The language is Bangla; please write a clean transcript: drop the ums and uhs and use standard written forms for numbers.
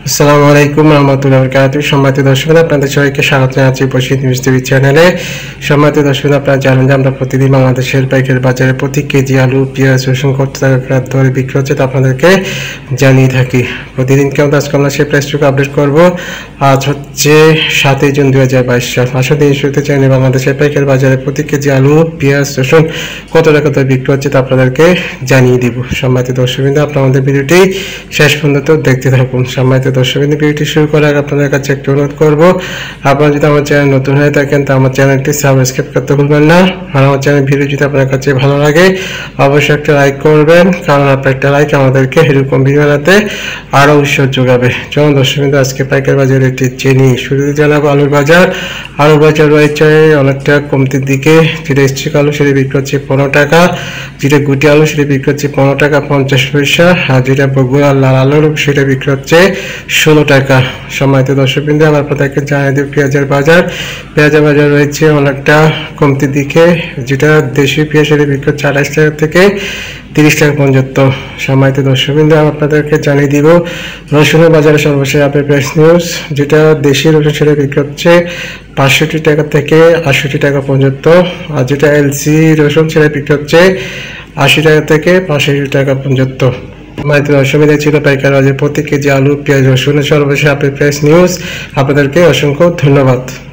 আসসালামু আলাইকুম রহমতুল্লাহি ওয়া বারাকাতুহু। সম্মানিত দর্শক, আপনাদের সবাইকে স্বাগত জানাচ্ছি বশির নিউজ টিভি চ্যানেলে। সম্মানিত দর্শক, আপনারা জানেন যে আমরা প্রতিদিন বাংলাদেশের পাইকারি বাজারে প্রতি কেজি আলু, পেঁয়াজ, রসুন কত টাকা দরে বিক্রি হচ্ছে তা আপনাদেরকে জানিয়ে থাকি। প্রতিদিন কেমন আজকে আমরা সেই প্রাইসটুকু আপডেট করব। আজ হচ্ছে 7 জুন 2022 সাল। আসলে দিন শুরুতে জানিয়ে বাংলাদেশের পাইকারি বাজারে প্রতি কেজি আলু, পেঁয়াজ, রসুন কত টাকা দরে বিক্রি হচ্ছে তা আপনাদেরকে জানিয়ে দিব। সম্মানিত দর্শক, আপনারা আমাদের ভিডিওটি শেষ পর্যন্ত দেখতে থাকুন। সম্মানিত দর্শক, ভিডিওটি শুরু করার আগে আপনাদের কাছে একটু অনুরোধ করব, আপনারা যদি আমার চ্যানেল নতুন হয়ে থাকেন তা আমার চ্যানেলটি সাবস্ক্রাইব করতে ভুলবেন না। আর আমার চ্যানেল ভিডিও যদি আপনার কাছে ভালো লাগে অবশ্যই একটা লাইক করবেন, কারণ আপনার একটা লাইক আমাদেরকে এরকম ভিডিও বানাতে আরও উৎসাহ যোগাবে। চলুন দর্শক, আজকে পাইকারি বাজারে একটি চিনি শুরুতে জানাবো আলুর বাজার। আলুর বাজার রয়েছে অনেকটা কমতির দিকে। যেটা স্টিক আলু সেটা বিক্রি হচ্ছে 15 টাকা, যেটা গুটি আলু সেটা বিক্রি হচ্ছে 15 টাকা 50 পয়সা, আর যেটা বগুড়া লাল আলু সেটা বিক্রি হচ্ছে 16 টাকা। সম্মানিত দর্শকবৃন্দ, আমার আপনাদেরকে জানিয়ে দেব পেঁয়াজের বাজার। পেঁয়াজের বাজার রয়েছে অনেকটা কমতির দিকে। যেটা দেশি পেঁয়াজ সেটা বিক্রি হচ্ছে 28 টাকা থেকে 30 টাকা পর্যন্ত। সম্মানিত দর্শকবৃন্দ, আপনাদেরকে জানিয়ে দিব রসুনের বাজারে সর্বশেষ আপডেট প্রাইস নিউজ। যেটা দেশি রসুন সেটা বিক্রি হচ্ছে 65 টাকা থেকে 68 টাকা পর্যন্ত, আর যেটা এলসি রসুন সেটা বিক্রি হচ্ছে 80 টাকা থেকে 65 টাকা পর্যন্ত। সম্মানিত দর্শক, ছিল পাইকারি বাজারে প্রতি কেজি আলু, পেঁয়াজ, রসুনের সর্বশেষ আপডেট প্রাইস নিউজ। আপনাদেরকে অসংখ্য ধন্যবাদ।